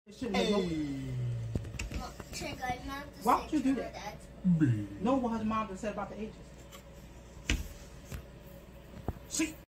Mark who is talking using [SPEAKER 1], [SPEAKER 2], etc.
[SPEAKER 1] Hey. Why would you do that? No, what his mom just said about the ages. See?